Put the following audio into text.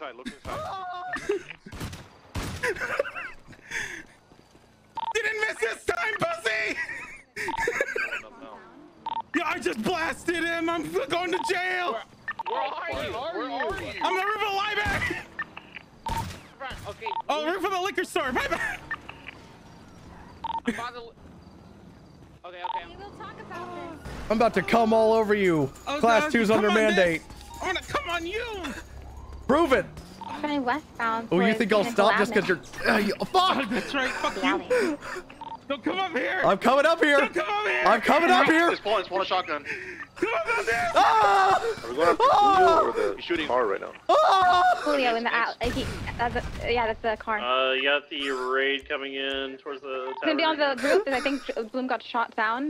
inside. Look inside. Didn't miss this time, pussy! Yeah, I just blasted him. I'm going to jail. Where are you? I'm the roof of the library. Okay. Oh, roof of the liquor store. Bye bye. I'm by the... Okay. We will talk about this. I'm about to come all over you. Oh, Class God, 2's under come on, mandate. I want to come on you. Prove it. Going westbound. Oh, you think I'll stop just because you're... fuck! That's right. Fuck you. Don't come up here. I'm coming up here. Don't come up here. I'm coming up here. It's pulling a shotgun. Come up here. Ah! Are we going after Julio or he's shooting car right now? Ah! Julio in the out. Yeah, that's the car. You got the raid coming in towards the. It's gonna be on the roof, and I think Bloom got shot down.